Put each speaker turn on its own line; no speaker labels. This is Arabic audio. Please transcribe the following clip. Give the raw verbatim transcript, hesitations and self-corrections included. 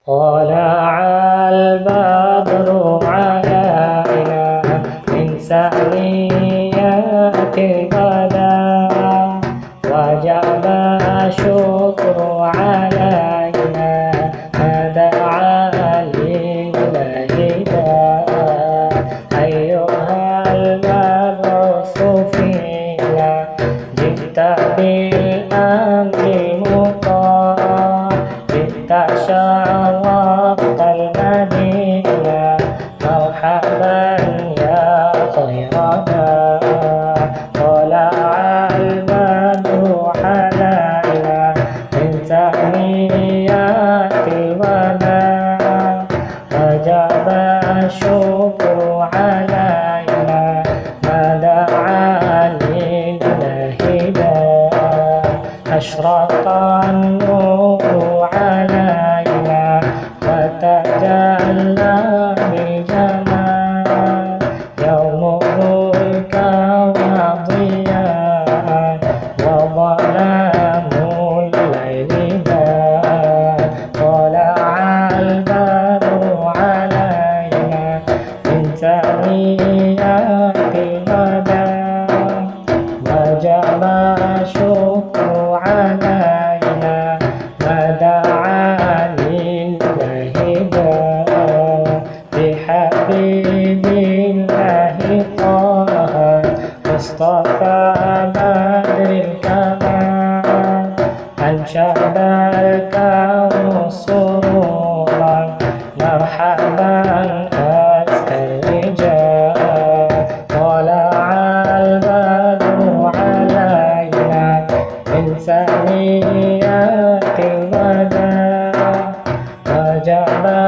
طلع البدر علينا من ثنيات الوداع وجب الشكر علينا ما دعا للهدى أيها المبعوث فينا جئت بالأمر المطاع جئت شرفت المدينة مرحبا يا خير داع طلع البدر علينا من ثنيات الوداع وجب الشكر علينا ما دعا للهدى أشرق النور علينا وتجلى بالجمال يومه الكون ضياء وظلام الليل بان طلع البدر علينا من ثنيات الوداع وجب الشكر علينا ما دعا للهدى بحبيب الله طه مصطفى بدر الكمال أنشد الكون سرورا مرحبا أزكى الرجال طلع البدر علينا من ثنيات الوداع وجب